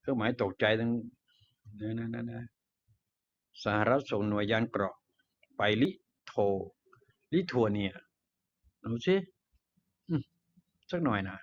เครื่องหมายตกใจตั้งนะสหรัฐส่งหน่วยยานเกราะไปลิทัวเนียเอาสิสักหน่อยนะ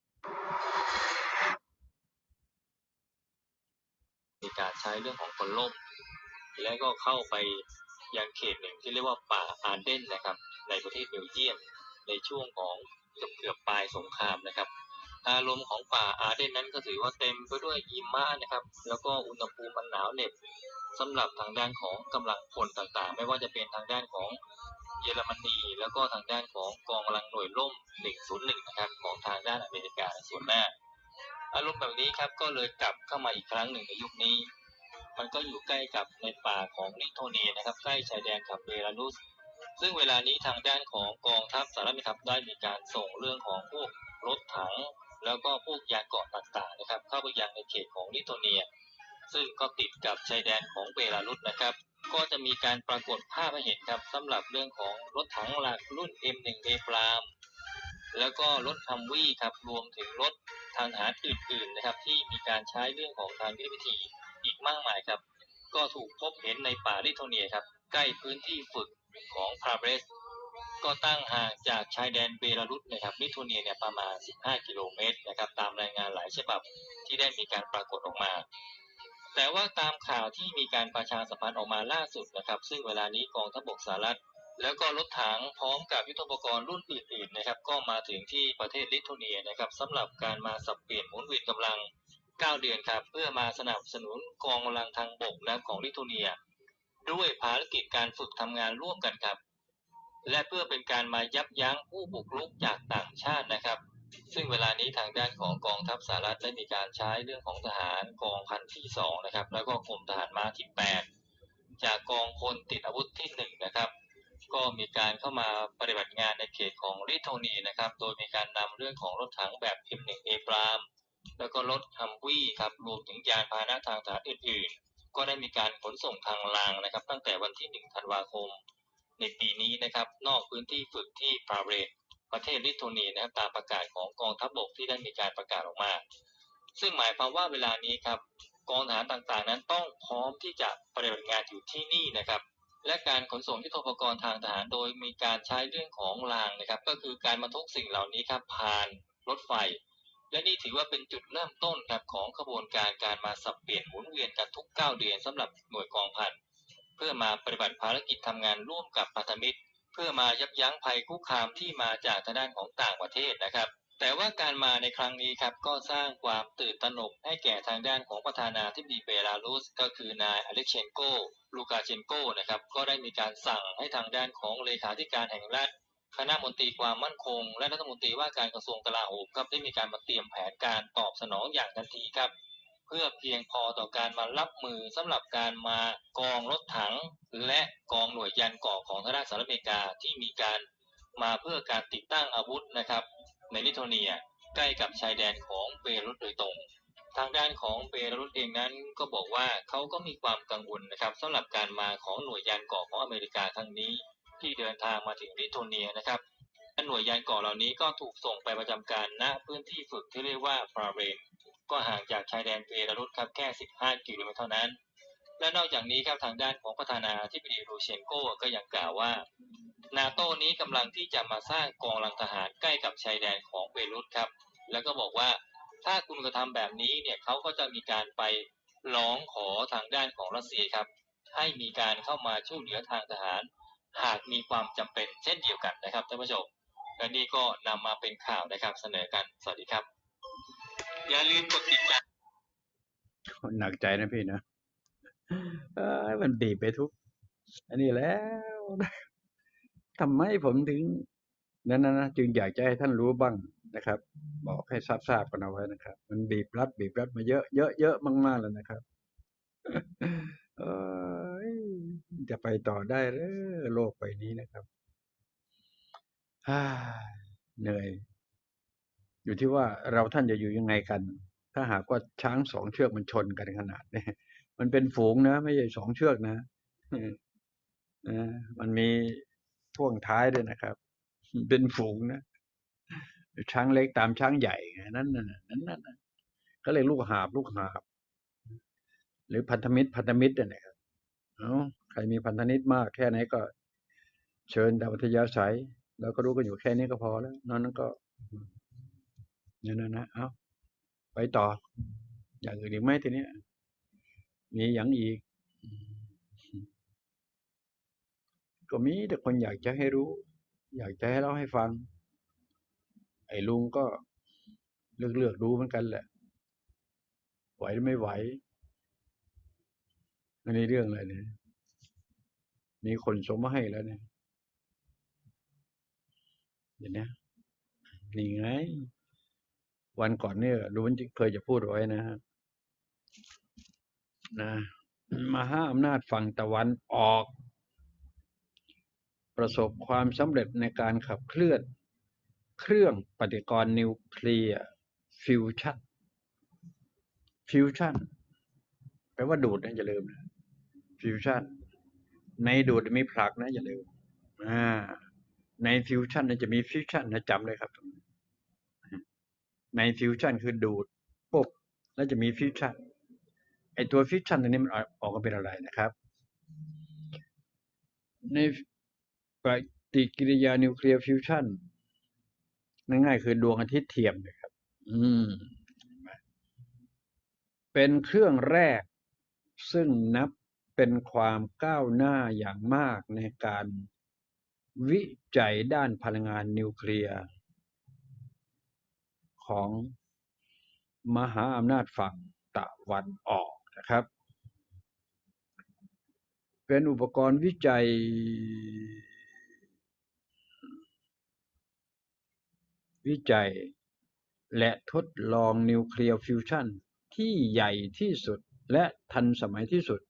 มีการใช้เรื่องของคนล่มและก็เข้าไปยังเขตหนึ่งที่เรียกว่าป่าอาร์เดนนะครับในประเทศเบลเยียมในช่วงของเกือบปลายสงครามนะครับอารมณ์ของป่าอาร์เดนนั้นก็ถือว่าเต็มไปด้วยหิมะนะครับแล้วก็อุณหภูมิมันหนาวเหน็บสำหรับทางด้านของกำลังพลต่างๆไม่ว่าจะเป็นทางด้านของเยอรมนีแล้วก็ทางด้านของกองกำลังหน่วยร่ม101นะครับของทางด้านอเมริกาในส่วนหน้าอารมณ์แบบนี้ครับก็เลยกลับเข้ามาอีกครั้งหนึ่งในยุคนี้มันก็อยู่ใกล้กับในป่าของลิทัวเนียนะครับใกล้ชายแดนกับเบลารุสซึ่งเวลานี้ทางด้านของกองทัพสหรัฐนะครับได้มีการส่งเรื่องของพวกรถถังแล้วก็พวกยานเกราะต่างๆนะครับเข้าไปยังในเขตของลิทัวเนียซึ่งก็ติดกับชายแดนของเบลารุสนะครับก็จะมีการปรากฏภาพให้เห็นครับสำหรับเรื่องของรถถังหลักรุ่น M1 เอปรามแล้วก็รถฮัมวี่ครับรวมถึงรถทางทหารอื่นๆนะครับที่มีการใช้เรื่องของทางยุทธวิธีอีกมากมายครับก็ถูกพบเห็นในป่าลิทัวเนียครับใกล้พื้นที่ฝึกของพาเบรสก็ตั้งห่างจากชายแดนเบลารุสนะครับลิทัวเนียเนี่ยประมาณ15กิโลเมตรนะครับตามรายงานหลายฉบับที่ได้มีการปรากฏออกมาแต่ว่าตามข่าวที่มีการประชาสัมพันธ์ออกมาล่าสุดนะครับซึ่งเวลานี้กองทัพบกสหรัฐแล้วก็รถถังพร้อมกับยุทโธปกรณ์รุ่นอื่นๆนะครับก็มาถึงที่ประเทศลิทัวเนียนะครับสำหรับการมาสับเปลี่ยนหมุนเวียนกำลัง9 เดือนครับเพื่อมาสนับสนุนกองกำลังทางบกและของลิทัวเนียด้วยภารกิจการฝึกทำงานร่วมกันครับและเพื่อเป็นการมายับยั้งผู้บุกรุกจากต่างชาตินะครับซึ่งเวลานี้ทางด้านของกองทัพสหรัฐได้มีการใช้เรื่องของทหารกองพันที่2นะครับแล้วก็กรมทหารม้าที่8จากกองพลติดอาวุธที่1นะครับก็มีการเข้ามาปฏิบัติงานในเขตของลิทัวเนียนะครับโดยมีการนำเรื่องของรถถังแบบ M1 เอปรามแล้วก็รถฮัมวี่ครับรวมถึงยานพาหนะทางทหารอื่นๆก็ได้มีการขนส่งทางรางนะครับตั้งแต่วันที่1ธันวาคมในปีนี้นะครับนอกพื้นที่ฝึกที่ปาเรตประเทศลิทัวเนียนะครับตามประกาศของกองทัพบกที่ได้มีการประกาศออกมาซึ่งหมายความว่าเวลานี้ครับกองทหารต่างๆนั้นต้องพร้อมที่จะปฏิบัติงานอยู่ที่นี่นะครับและการขนส่งยุทโธปกรณ์ทางทหารโดยมีการใช้เรื่องของรางนะครับก็คือการบรรทุกสิ่งเหล่านี้ครับผ่านรถไฟและนี่ถือว่าเป็นจุดเริ่มต้นครับของขบวนการมาสับเปลี่ยนหมุนเวียนกันทุก9 เดือนสำหรับหน่วยกองพันเพื่อมาปฏิบัติภารกิจทำงานร่วมกับพันธมิตรเพื่อมายับยั้งภัยคุกคามที่มาจากทางด้านของต่างประเทศนะครับแต่ว่าการมาในครั้งนี้ครับก็สร้างความตื่นตระหนกให้แก่ทางด้านของประธานาธิบดีเบลารุสก็คือนายอเล็กเชนโกลูกาเชนโกนะครับก็ได้มีการสั่งให้ทางด้านของเลขาธิการแห่งรัฐคณะมนตรีความมั่นคงและรัฐมนตรีว่าการกระทรวงกลาโหมครับได้มีการมาเตรียมแผนการตอบสนองอย่างทันทีครับเพื่อเพียงพอต่อการมารับมือสำหรับการมากองรถถังและกองหน่วยยานเกราะของทางด้านสหรัฐอเมริกาที่มีการมาเพื่อการติดตั้งอาวุธนะครับในลิทัวเนียใกล้กับชายแดนของเบลารุสโดยตรงทางด้านของเบลารุสเองนั้นก็บอกว่าเขาก็มีความกังวลนะครับสำหรับการมาของหน่วยยานเกราะของอเมริกาครั้งนี้ที่เดินทางมาถึงลิทัวเนียนะครับหน่วยยานเกราะเหล่านี้ก็ถูกส่งไปประจำการณพื้นที่ฝึกที่เรียกว่าฟราเรนก็ห่างจากชายแดนเบลารุสครับแค่15กิโลเมตรเท่านั้นและนอกจากนี้ครับทางด้านของประธานาธิบดีรูเชนโกก็ยังกล่าวว่านาโต้นี้กำลังที่จะมาสร้างกองกำลังทหารใกล้กับชายแดนของเบลารุสครับแล้วก็บอกว่าถ้าคุณกระทำแบบนี้เนี่ยเขาก็จะมีการไปร้องขอทางด้านของรัสเซียครับให้มีการเข้ามาช่วยเหลือทางทหารหากมีความจำเป็นเช่นเดียวกันนะครับท่านผู้ชมและนี่ก็นำมาเป็นข่าวนะครับเสนอกันสวัสดีครับอย่าลืมกดติดตามหนักใจนะพี่นะมันบีบไปทุกอันนี้แล้วทำไมผมถึงนั้นนะจึงอยากจะให้ท่านรู้บ้างนะครับบอกให้ทราบกันเอาไว้นะครับมันบีบรัดมาเยอะเยอะมากๆแล้วนะครับเอยจะไปต่อได้หรือโลกใบนี้นะครับเหนื่อยอยู่ที่ว่าเราท่านจะอยู่ยังไงกันถ้าหากว่าช้าง2 เชือกมันชนกันขนาดนี้มันเป็นฝูงนะไม่ใช่2 เชือกนะมันมีพ่วงท้ายด้วยนะครับเป็นฝูงนะช้างเล็กตามช้างใหญ่นั่นก็เลยลูกหาบหรือพันธมิตรนั่นแหละครับใครมีพันธมิตรมากแค่ไหนก็เชิญตามอัธยาศัยเราก็รู้กันอยู่แค่นี้ก็พอแล้วนอกนั้นก็นั่นนะไปต่ออย่างอื่นอีกไหมทีนี้มีอย่างอีกก็มีแต่คนอยากจะให้รู้อยากจะให้เล่าให้ฟังไอ้ลุงก็เลือกดูเหมือนกันแหละไหวหรือไม่ไหวอันนี้เรื่องอะไรเนี่ยมีคนส่งมาให้แล้วเนี่ยเดี๋ยวนะนี่ไงวันก่อนเนี่ยลุงเคยจะพูดไว้นะฮะนะมหาอำนาจฝั่งตะวันออกประสบความสำเร็จในการขับเคลื่อนเครื่องปฏิกรณ์นิวเคลียร์ฟิวชั่นแปลว่าดูดนะอย่าลืมนะฟิวชั่นในดูดมีผลักนะอย่าลืมอ่าในฟิวชั่นจะมีฟิวชั่นนะจำเลยครับในฟิวชั่นคือดูดปุ๊บแล้วจะมีฟิวชั่นไอตัวฟิวชั่นตัวนี้มันออกมาเป็นอะไรนะครับในปฏิกิริยานิวเคลียร์ฟิวชั่นง่ายๆคือดวงอาทิตย์เทียมนะครับเป็นเครื่องแรกซึ่งนับเป็นความก้าวหน้าอย่างมากในการวิจัยด้านพลังงานนิวเคลียร์ของมหาอำนาจฝั่งตะวันออกนะครับเป็นอุปกรณ์วิจัยและทดลองนิวเคลียร์ฟิวชั่นที่ใหญ่ที่สุดและทันสมัยที่สุด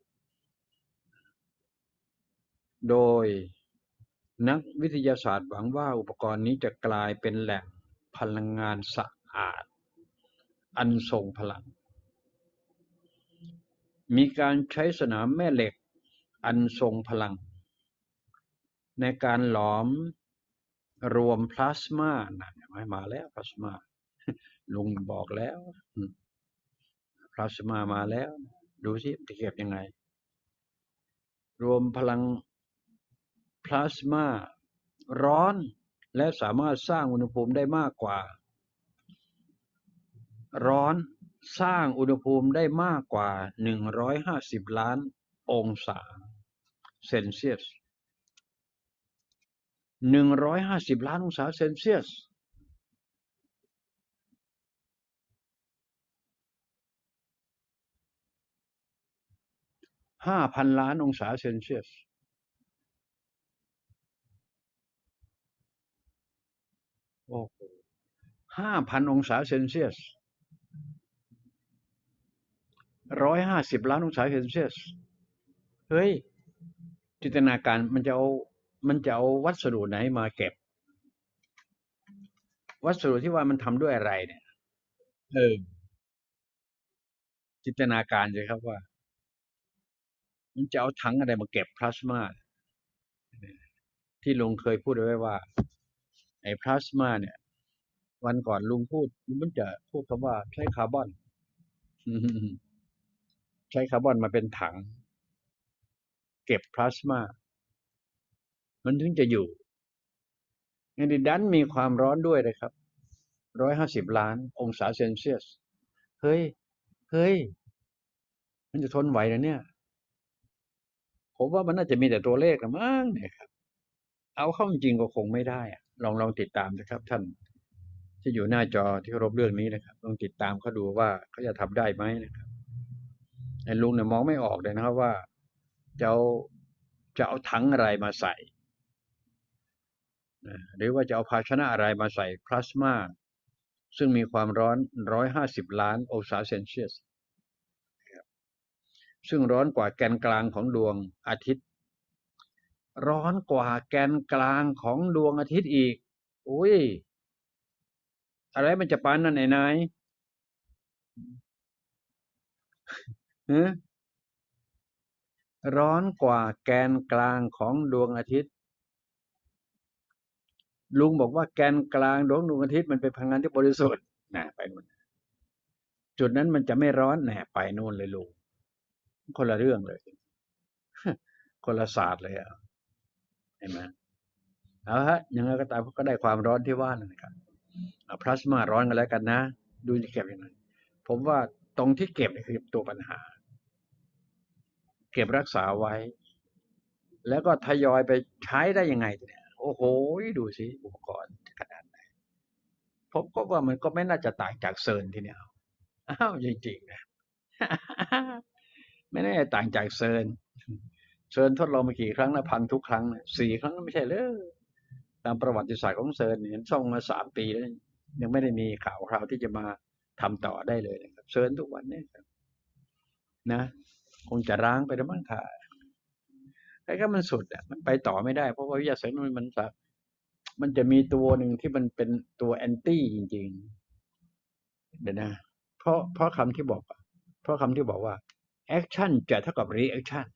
โดยนักวิทยาศาสตร์หวังว่าอุปกรณ์นี้จะกลายเป็นแหล่งพลังงานสะอาดอันทรงพลังมีการใช้สนามแม่เหล็กอันทรงพลังในการหลอมรวมพลาสมามาแล้วพลาสมาลุงบอกแล้วพลาสมามาแล้วดูสิจะเก็บยังไงรวมพลังพลาสมาร้อนและสามารถสร้างอุณหภูมิได้มากกว่าร้อนสร้างอุณหภูมิได้มากกว่า150ล้านองศาเซนเซียส150ล้านองศาเซนเซียส5,000ล้านองศาเซนเซียสโอ้โห5,000องศาเซนเซียส150ล้านองศาเซนเซียสเฮ้ยจินตนาการมันจะเอาวัสดุไหนมาเก็บวัสดุที่ว่ามันทำด้วยอะไรเนี่ยเออจินตนาการเลยครับว่ามันจะเอาถังอะไรมาเก็บพลาสมาที่ลุงเคยพูดไว้ว่าไอ้พลาสมาเนี่ยวันก่อนลุงพูดมันจะพูดคำว่าใช้คาร์บอนใช้คาร์บอนมาเป็นถังเก็บพลาสมามันถึงจะอยู่ในดันมีความร้อนด้วยนะครับ150ล้านองศาเซนเซียสเฮ้ยเฮ้ยมันจะทนไหวเหรอเนี่ยผมว่ามันน่าจะมีแต่ตัวเลขละมั้งเนี่ยครับเอาเข้าจริงก็คงไม่ได้อะลองติดตามนะครับท่านที่อยู่หน้าจอที่เคารพเรื่องนี้นะครับลองติดตามเขาดูว่าเขาจะทำได้ไหมนะครับไอ้ลุงเนี่ยมองไม่ออกเลยนะครับว่าจะเอาจะเอาถังอะไรมาใส่หรือว่าจะเอาภาชนะอะไรมาใส่พลาสมาซึ่งมีความร้อน150ล้านองศาเซนเซียสซึ่งร้อนกว่าแกนกลางของดวงอาทิตย์ร้อนกว่าแกนกลางของดวงอาทิตย์อีกอุ้ยอะไรมันจะปานนั้นไหนนายฮะร้อนกว่าแกนกลางของดวงอาทิตย์ลุงบอกว่าแกนกลางดวงอาทิตย์มันเป็นพลังงานที่บริสุทธิ์นะไปนู่นจุดนั้นมันจะไม่ร้อนแน่ไปนู่นเลยลุงคนละเรื่องเลย คนละศาสตร์เลยอ่ะเห็นไหมเอาฮะยังไงก็ตามก็ได้ความร้อนที่ว่านั่นแหละครับพลาสมาร้อนกันแล้วกันนะดูจะเก็บยังไงผมว่าตรงที่เก็บนี่คือตัวปัญหาเก็บรักษาไว้แล้วก็ทยอยไปใช้ได้ยังไงเนี่ยโอ้โหดูสิอุปกรณ์ขนาดไหนผมก็ว่ามันก็ไม่น่าจะต่างจากเซิร์นทีเนี้ยอ้าวจริงๆนะ ไม่แน่ต่างจากเซิร์นเซิร์นทดลองมากี่ครั้งนะพังทุกครั้งนะ4 ครั้งไม่ใช่เลยตามประวัติศาสตร์ของเซิร์นเห็นส่องมา3 ปีแล้วยังไม่ได้มีข่าวคราวที่จะมาทำต่อได้เลยนะครับเซิร์นทุกวันนี้ครับนะคงจะร้างไปแล้วมั้งค่ะไอ้ก็มันสุดอ่ะมันไปต่อไม่ได้เพราะว่าวิทยาศาสตร์มันจะมีตัวหนึ่งที่มันเป็นตัวแอนตี้จริงๆเดี๋ยวนะเพราะคำที่บอกเพราะคำที่บอกว่าแอคชั่นจะเท่ากับรีแอคชั่น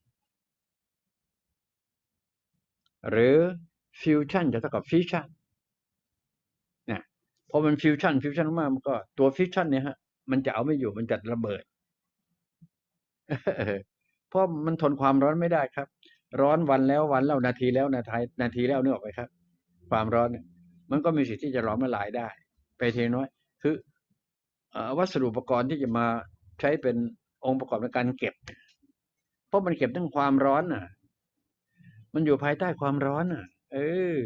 หรือฟิวชั่นจะเท่ากับฟิชชั่นเนี่ยพอมันฟิวชั่นมากมันก็ตัวฟิชชั่นเนี่ยฮะมันจะเอาไม่อยู่มันจะระเบิดเพราะมันทนความร้อนไม่ได้ครับร้อนวันแล้ววันเล่านาทีแล้วนาทีแล้วนึกออกไหมครับความร้อนเนี่ยมันก็มีสิทธิ์ที่จะหลอมละลายได้ไปทีน้อยคือวัสดุอุปกรณ์ที่จะมาใช้เป็นองค์ประกอบในการเก็บเพราะมันเก็บทั้งความร้อนน่ะมันอยู่ภายใต้ความร้อนน่ะเออ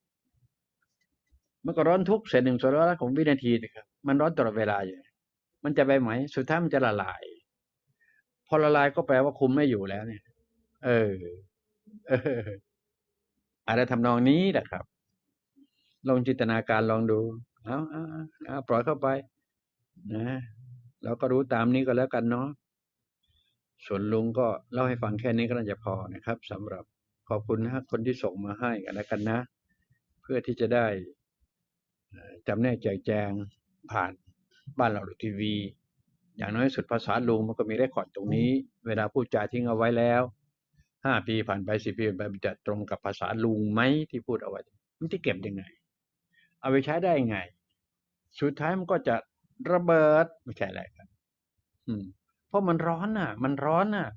มันก็ร้อนทุก1/1000ของวินาทีนะครับมันร้อนตลอดเวลาอยู่มันจะไปไหมสุดท้ายมันจะละลายพอละลายก็แปลว่าคุมไม่อยู่แล้วเนี่ยเออเอออะไรทำนองนี้แหละครับลองจินตนาการลองดูเอาปล่อยเข้าไปนะเราก็รู้ตามนี้ก็แล้วกันเนาะส่วนลุงก็เล่าให้ฟังแค่นี้ก็น่าจะพอนะครับสำหรับขอบคุณนะคนที่ส่งมาให้กันแล้วกันนะเพื่อที่จะได้จำแนกแจกแจงผ่านบ้านเราทีวีอย่างน้อยสุดภาษาลุงมันก็มีเรคคอร์ดตรงนี้เวลาพูดจาทิ้งเอาไว้แล้ว5 ปีผ่านไป10 ปีผ่านไปมันจะตรงกับภาษาลุงไหมที่พูดเอาไว้มันจะเก็บยังไงเอาไปใช้ได้ยังไงสุดท้ายมันก็จะระเบิดไม่ใช่อะไรครับเพราะมันร้อนน่ะมันร้อนน่ะ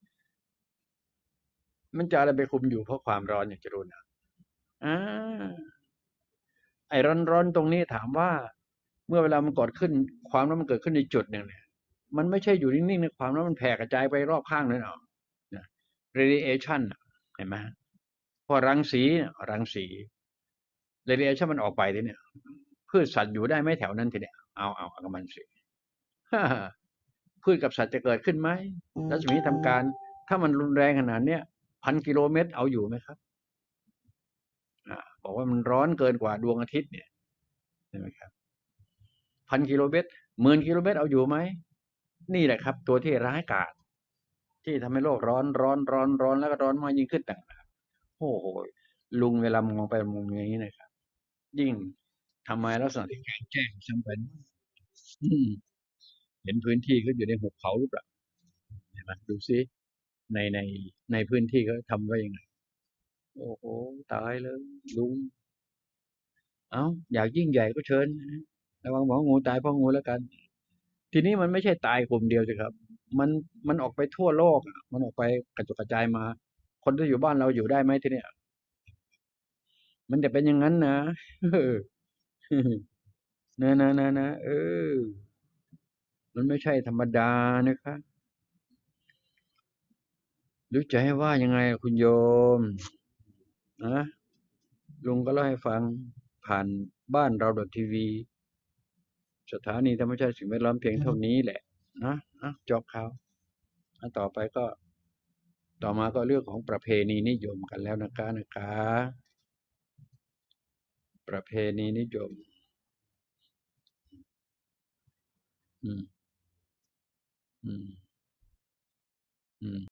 มันจะอะไรไปคุมอยู่เพราะความร้อนอย่างจะรู้นะอ่าไอ้ร้อนๆตรงนี้ถามว่าเมื่อเวลามันเกิดขึ้นความร้อนมันเกิดขึ้นในจุดหนึ่งเนี่ยมันไม่ใช่อยู่นิ่งๆในความร้อนมันแผ่กระจายไปรอบข้างเลยเนาะนะ radiation เห็นไหมพอรังสี radiation มันออกไปทีเนี่ยพืชสัตว์อยู่ได้ไหมแถวนั้นทีเนี่ยเอากับมันสิพืชกับสัตว์จะเกิดขึ้นไหมรัศมีทำการถ้ามันรุนแรงขนาดเนี้ย1,000 กิโลเมตรเอาอยู่ไหมครับบอกว่ามันร้อนเกินกว่าดวงอาทิตย์เนี่ยใช่ไหมครับ1,000 กิโลเมตร10,000 กิโลเมตรเอาอยู่ไหมนี่แหละครับตัวที่ร้ายกาจที่ทำให้โลกร้อนแล้วก็ร้อนมากยิ่งขึ้นต่างหากโอ้โหลุงเวลามองไปมองอย่างนี้นะครับยิ่งทำไมลักษณะที่แข็งแจ้งจำเป็นอืมเห็นพื้นที่เขาอยู่ในหุบเขาหรือเปล่าเห็นไหมดูซิในในในพื้นที่เขาทำไว้ยังไงโอ้โหตายเลยลุงเอาอยากยิ่งใหญ่ก็เชิญระวังหมองูตายเพราะงูแล้วกัน ทีนี้มันไม่ใช่ตายกลุ่มเดียวสิครับมันมันออกไปทั่วโลกอะมันออกไปกระจุกกระจายมาคนที่อยู่บ้านเราอยู่ได้ไหมทีเนี้ยมันจะเป็นอย่างนั้นนะเออนะเออมันไม่ใช่ธรรมดานะครับหรือจะให้ว่ายังไงคุณโยมนะลุงก็เล่าให้ฟังผ่านบ้านเราทีวีสถานีธรรมชาติสิ่งแวดล้อมเพียงเท่านี้แหละนะจบข่าวต่อไปก็ต่อมาก็เรื่องของประเพณีนิยมกันแล้วนะคะประเพณีนิยมอืมอืมอืม